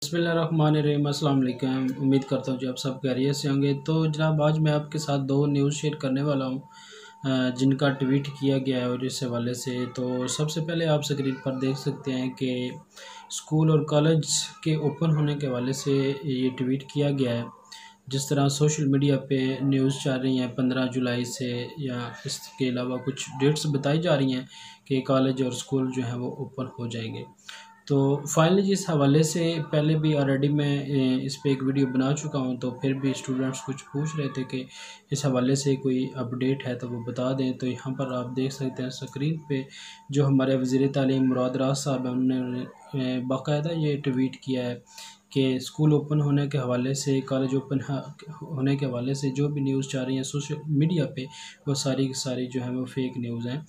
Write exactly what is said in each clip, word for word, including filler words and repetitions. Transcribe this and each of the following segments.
बिस्मिल्लाहिर्रहमानिर्रहीम। अस्सलाम वालेकुम। उम्मीद करता हूँ जी आप सब खैरियत से होंगे। तो जनाब आज मैं आपके साथ दो न्यूज़ शेयर करने वाला हूँ अ, जिनका ट्वीट किया गया है और इस हवाले से तो सबसे पहले आप स्क्रीन पर देख सकते हैं कि स्कूल और कॉलेज के ओपन होने के हवाले से ये ट्वीट किया गया है। जिस तरह सोशल मीडिया पे न्यूज़ चल रही हैं पंद्रह जुलाई से, या इसके अलावा कुछ डेट्स बताई जा रही हैं कि कॉलेज और स्कूल जो है वो ओपन हो जाएंगे। तो फाइनली इस हवाले से पहले भी ऑलरेडी मैं ए, इस पे एक वीडियो बना चुका हूँ, तो फिर भी स्टूडेंट्स कुछ पूछ रहे थे कि इस हवाले से कोई अपडेट है तो वो बता दें। तो यहाँ पर आप देख सकते हैं स्क्रीन पे जो हमारे वज़ीर तालीम मुराद राज साहब हैं, उन्होंने बाकायदा ये ट्वीट किया है कि स्कूल ओपन होने के हवाले से, कॉलेज ओपन होने के हवाले से जो भी न्यूज़ चाह रही हैं सोशल मीडिया पे, वो सारी की सारी जो है वो फेक न्यूज़ हैं।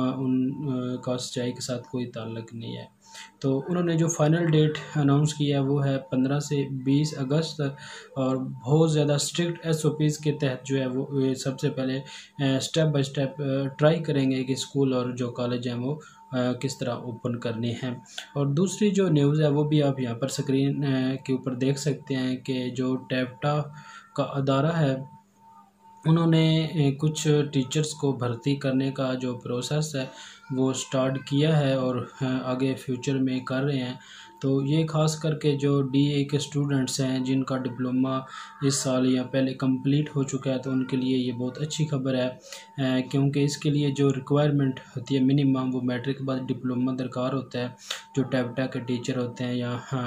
उन का सच्चाई के साथ कोई ताल्लुक़ नहीं है। तो उन्होंने जो फाइनल डेट अनाउंस किया है वो है पंद्रह से बीस अगस्त तक, और बहुत ज़्यादा स्ट्रिक्ट एस ओ पीज़ के तहत जो है वो सबसे पहले स्टेप बाय स्टेप ट्राई करेंगे कि स्कूल और जो कॉलेज हैं वो किस तरह ओपन करने हैं। और दूसरी जो न्यूज़ है वो भी आप यहाँ पर स्क्रीन के ऊपर देख सकते हैं कि जो टैप्टा का अदारा है, उन्होंने कुछ टीचर्स को भर्ती करने का जो प्रोसेस है वो स्टार्ट किया है और आगे फ्यूचर में कर रहे हैं। तो ये ख़ास करके जो डी ए के स्टूडेंट्स हैं जिनका डिप्लोमा इस साल या पहले कंप्लीट हो चुका है, तो उनके लिए ये बहुत अच्छी खबर है, क्योंकि इसके लिए जो रिक्वायरमेंट होती है मिनिमम, वो मैट्रिक के बाद डिप्लोमा दरकार होता है। जो टैप्टा के टीचर होते हैं या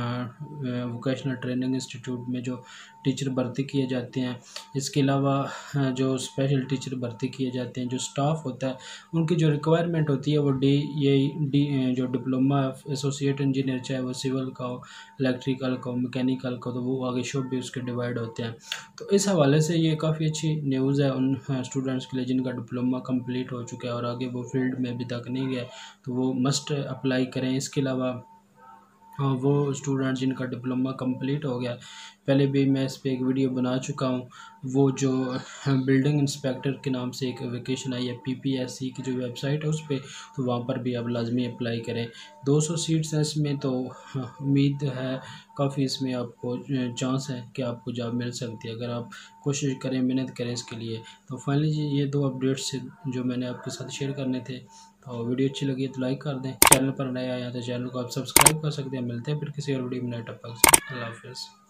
वोकेशनल ट्रेनिंग इंस्टीट्यूट में जो टीचर भर्ती किए जाते हैं, इसके अलावा जो स्पेशल टीचर भर्ती किए जाते हैं, जो स्टाफ होता है, उनकी जो रिक्वायरमेंट होती है वो डी ये डी जो डिप्लोमा एसोसिएट इंजीनियर, चाहे वो सिविल का हो, इलेक्ट्रिकल का हो, मैकेनिकल का, तो वो आगे शोब भी उसके डिवाइड होते हैं। तो इस हवाले से ये काफ़ी अच्छी न्यूज़ है उन स्टूडेंट्स के लिए जिनका डिप्लोमा कंप्लीट हो चुका है और आगे वो फील्ड में अभी तक नहीं गए, तो वो मस्ट अप्लाई करें। इसके अलावा हाँ, वो स्टूडेंट जिनका डिप्लोमा कंप्लीट हो गया, पहले भी मैं इस पे एक वीडियो बना चुका हूँ, वो जो बिल्डिंग इंस्पेक्टर के नाम से एक वैकेशन आई है पी पी एस सी की जो वेबसाइट है उस पर, तो वहाँ पर भी आप लाजमी अप्लाई करें। दो सौ सीट्स हैं इसमें, तो उम्मीद है काफ़ी इसमें आपको चांस है कि आपको जॉब मिल सकती है अगर आप कोशिश करें, मेहनत करें इसके लिए। तो फाइनली ये दो अपडेट्स जो मैंने आपके साथ शेयर करने थे। और वीडियो अच्छी लगी तो लाइक कर दें, चैनल पर नए आए हैं तो चैनल को आप सब्सक्राइब कर सकते हैं। मिलते हैं फिर किसी और वीडियो में नए टॉपिक से। अल्लाह हाफ़िज़।